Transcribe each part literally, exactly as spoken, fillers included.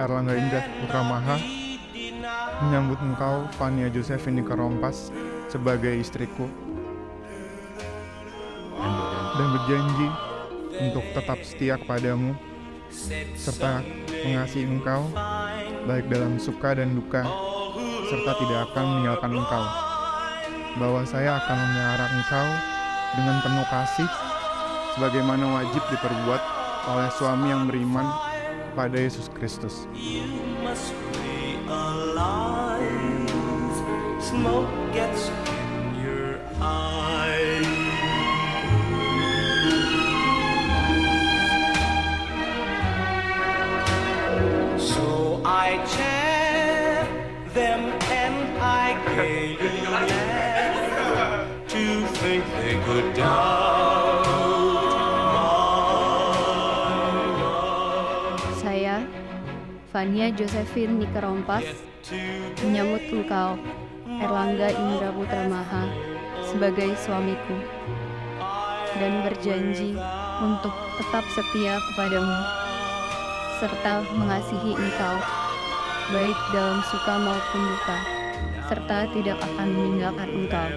Erlangga Indra Putra Maha menyambut engkau, Fania Josephine Nikerompas, sebagai istriku, dan berjanji untuk tetap setia kepadamu, serta mengasihi engkau, baik dalam suka dan duka, serta tidak akan meninggalkan engkau, bahwa saya akan memelihara engkau dengan penuh kasih, sebagaimana wajib diperbuat oleh suami yang beriman pada Yesus Kristus. Smoke gets in your eyes. So I chair them and I gaily laugh to think they could doubt my love. Saya, Fania Josephine Nikerompas, menyambut engkau, Erlangga Indra Putra Maha, sebagai suamiku, dan berjanji untuk tetap setia kepadamu, serta mengasihi engkau, baik dalam suka maupun duka, serta tidak akan meninggalkan engkau.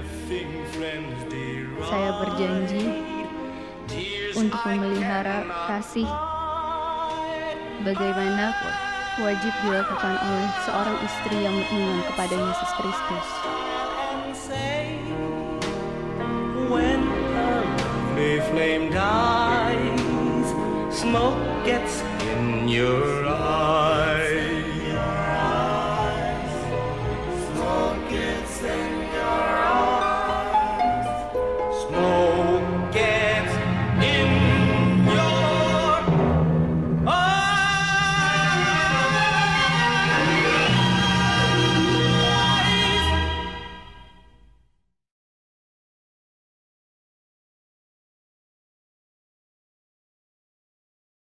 Saya berjanji untuk memelihara kasih bagaimana wajib dilakukan oleh seorang istri yang beriman kepada Yesus Kristus. When a lovely flame dies, smoke gets in your eyes.